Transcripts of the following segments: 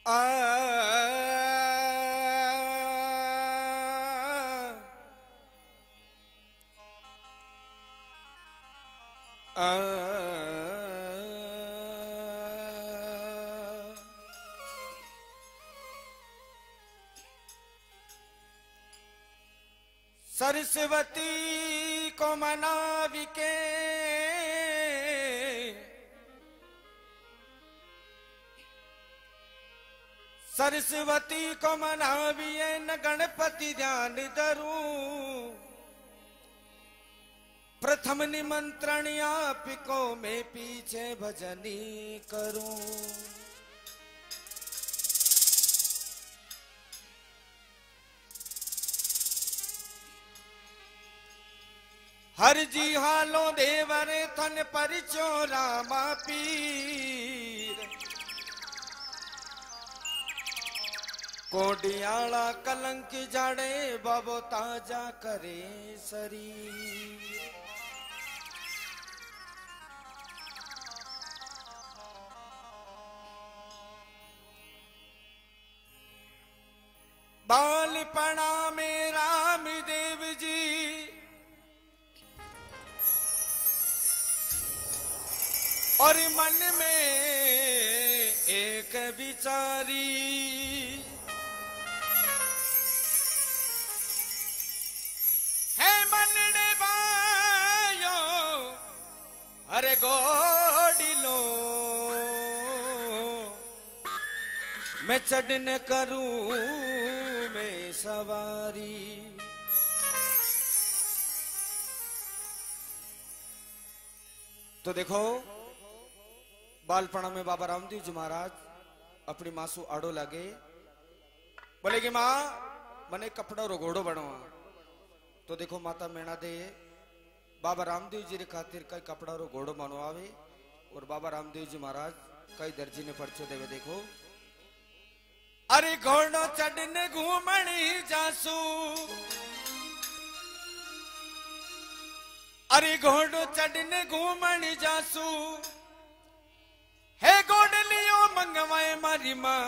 सरस्वती को मनावी के सरस्वती को मनाविए न गणपति ध्यान धरूं प्रथम निमंत्रण आप को मैं पीछे भजनी करूं। हर जी हालो देवरे थन परिचो रामा पीर कोडियाला कलंक जाड़े बाबो ताजा करे शरीर। बालपना में राम देव जी और मन में एक विचारी है मनने बायो अरे गोडिलो मैं चढ़न करूं मैं सवारी। तो देखो बालपणा में बाबा रामदेव जी महाराज अपनी माँ सु आड़ो लागे बोले कि माँ मने कपड़ा रो घोड़ो बनवा। तो देखो माता मेणा दे बाबा रामदेव जी रे खातिर कई कपड़ा रो घोड़ो बनवावे और बाबा रामदेव जी महाराज कई दर्जी ने पर्चो देवे। देखो अरे घोड़ो चढ़ने घूमणी जासू अरे घोड़ो चढ़ने घूमणी जासू हे गोडलियो मंगवाए मारी माँ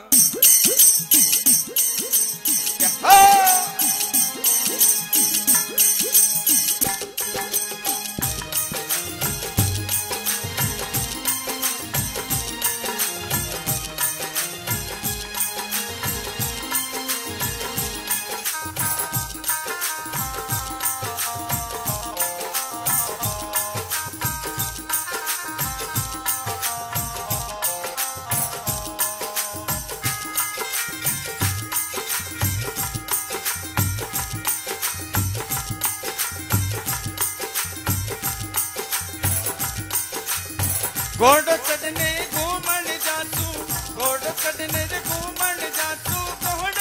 घोड़ो चढ़ने घूमण जासू घोड़ो चढ़ने घूमण जासू घोड़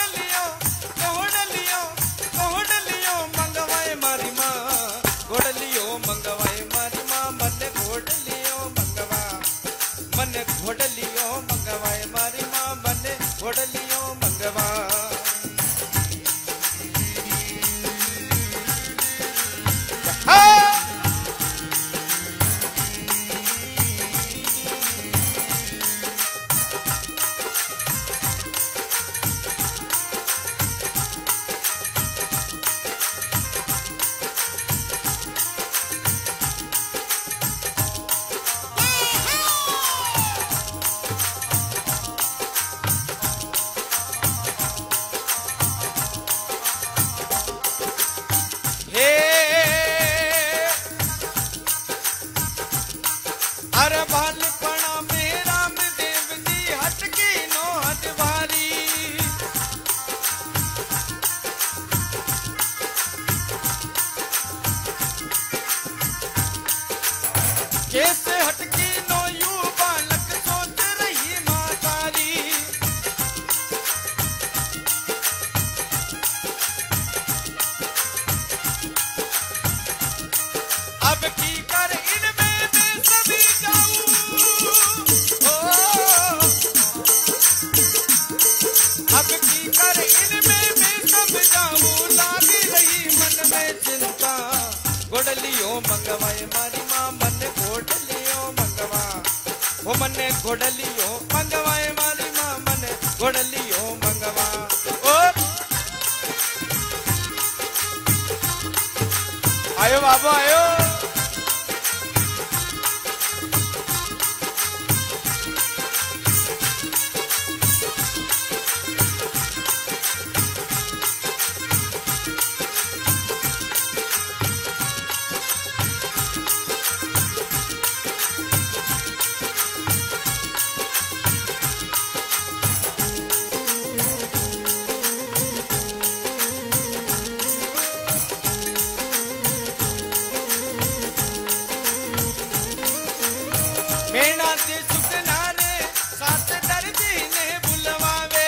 लियो मंगवाए मारी माँ घोड़ लियो मंगवाए मारी माँ मन घोड़ लियो मंगवा मन घोड़ लियो मंगवाए मारी माँ मन घोड़ लियो मंगवा। अरे बालपना में रामदेव जी हटकी नो हटवारी कैसे हटकी नो यू बालक सोच रही माँ तारी। अब की कर इनमें मैं सभी अब की कर इनमें मैं सब जाऊं लागी रही मन में चिंता घोड़ लियो मंगवाए मारी माँ मन घोड़ लियो मंगवा वो मन घोड़ लियो मंगवाए मारी माँ मन घोड़लियो मंगवा। और आयो बाबू आयो। मेणा ते सुखना रे साथ दर्जी ने बुलवावे।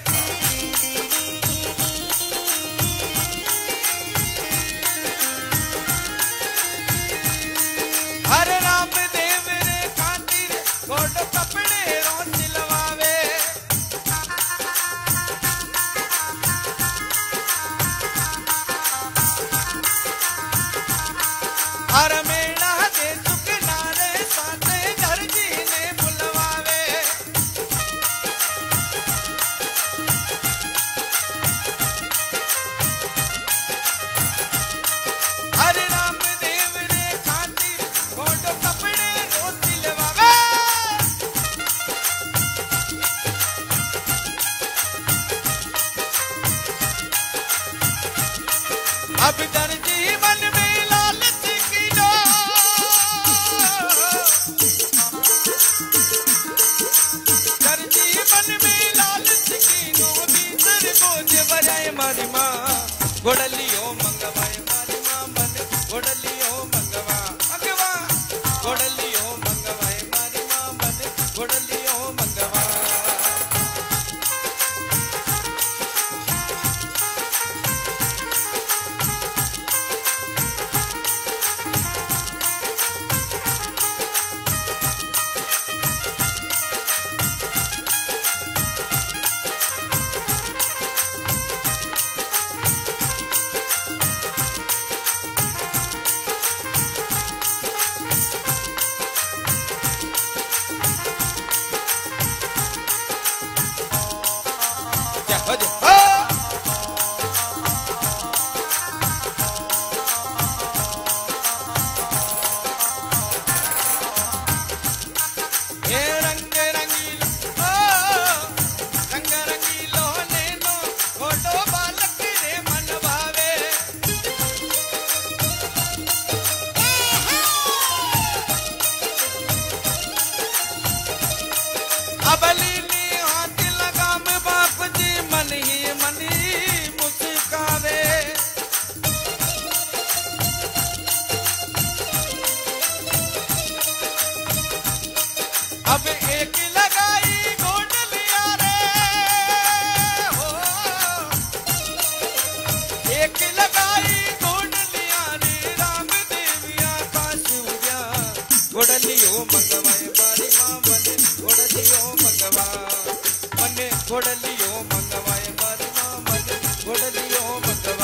हरे राम देव रे खातिर गोड कपड़े रो सिलवावे। हर मेणा ते सुखना रे साथ दर्जी ने बुलवावे। हरे राम देव रे खातिर गोड कपड़े रो सिलवावे। अब दर्जी मन में लालच की लो। दर्जी मन में लालच की नो भीतर बोझ भराए मारी माँ। घोड़लियो मंगवाए मारी माँ मन घोड़लियो मंगवा मंगवा। घोड़लियो मंगवाए मारी माँ मन घोड़लियो मंगवा। जय हो जय हो। ये रंग रंगीलो रंग रंगीलो नैनो घोड़ो बालक रे मन भावे। अबलीनी हाथ लगाम बाप जी मन ही मुस्कावे। अब एक लगाई घोड़लिया रे हो। एक लगाई घोड़लिया रे राम देविया का सूर्या। घोड़लियो मंगवाए मारी माँ मन घोड़लियो मंगवा। मन घोड़लियो मंगवाए मारी माँ मन घोड़लियो मंगवा।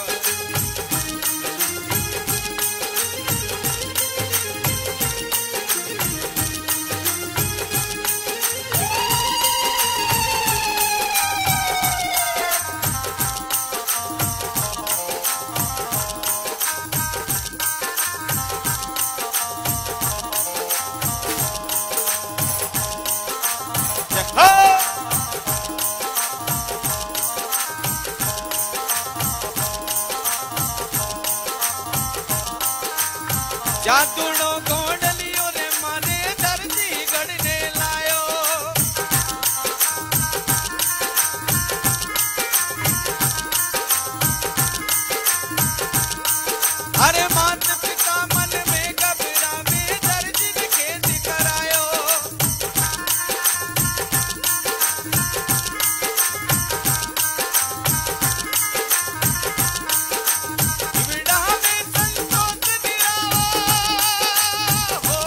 जादूनो घोड़लियो रे माने दर्जी गढ़ने लायो। अरे मात पिता मन में घबरा में दर्जी ने खेत करायो। विड़ा में संतोष दिलाओ हो।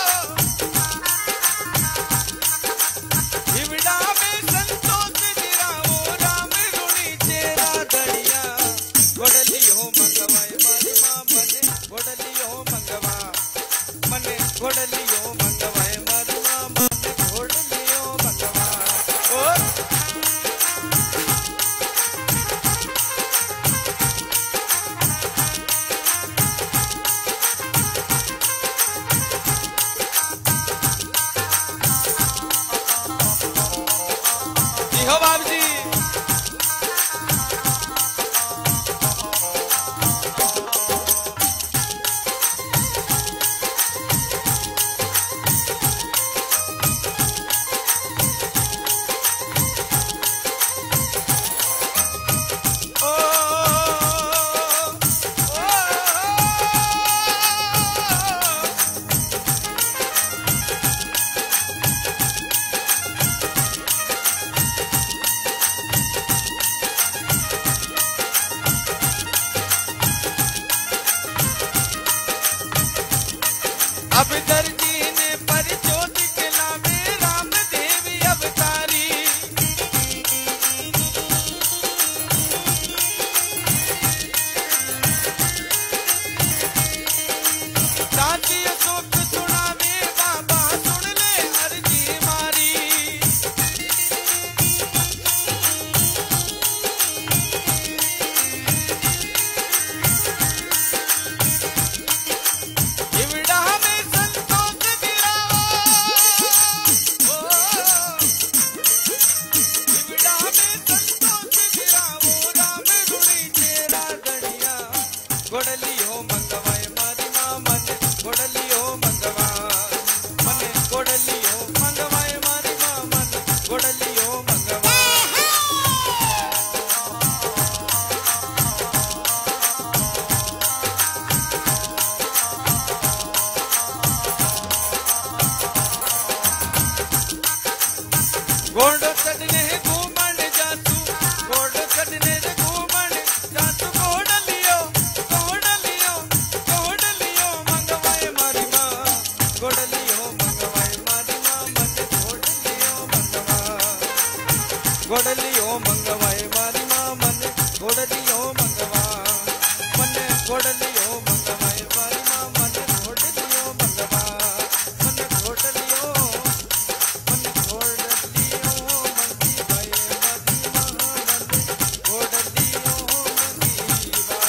विड़ा में संतोष दिलाओ राम रुणी तेरा दरिया। घोड़लियो मंगवाए मारी माँ मन घोड़लियो मंगवा। मन घोड़लियो मंगवाए मारी माँ मन घोड़लियो मंगवा। और घोड़लियो मंगवाए मारी माँ मने घोड़लियो मंगवा मने घोड़लियो मंगवाए मारी माँ मने घोड़लियो मंगवा मने घोड़लियो मंगवाए मारी माँ मने घोड़लियो मंगवा।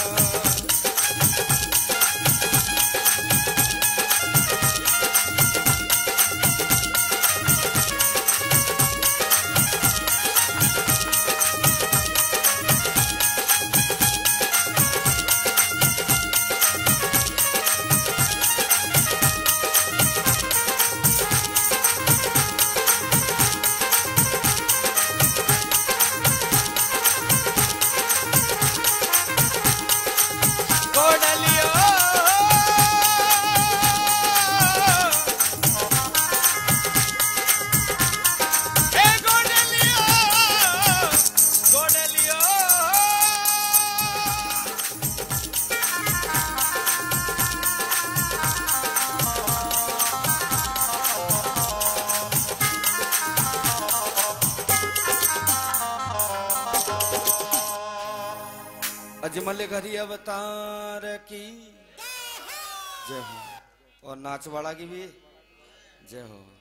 अजमल घरी अवतार की जय हो और नाच वाला की भी जय हो।